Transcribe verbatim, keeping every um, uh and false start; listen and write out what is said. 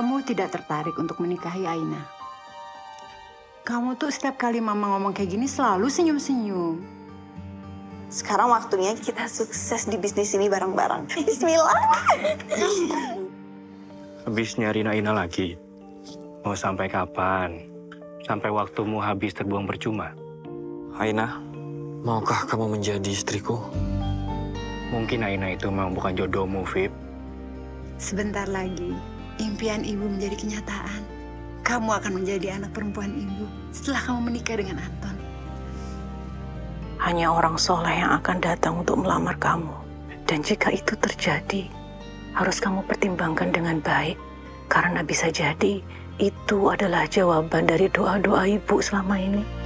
kamu tidak tertarik untuk menikahi Aina? Kamu tuh setiap kali mama ngomong kayak gini selalu senyum-senyum. Sekarang waktunya kita sukses di bisnis ini bareng-bareng. Bismillah. Habis nyariin Aina lagi? Mau sampai kapan? Sampai waktumu habis terbuang percuma? Aina, maukah kamu menjadi istriku? Mungkin Aina itu memang bukan jodohmu, Vip. Sebentar lagi, impian ibu menjadi kenyataan. Kamu akan menjadi anak perempuan ibu setelah kamu menikah dengan Anton. Hanya orang soleh yang akan datang untuk melamar kamu. Dan jika itu terjadi, harus kamu pertimbangkan dengan baik. Karena bisa jadi itu adalah jawaban dari doa-doa ibu selama ini.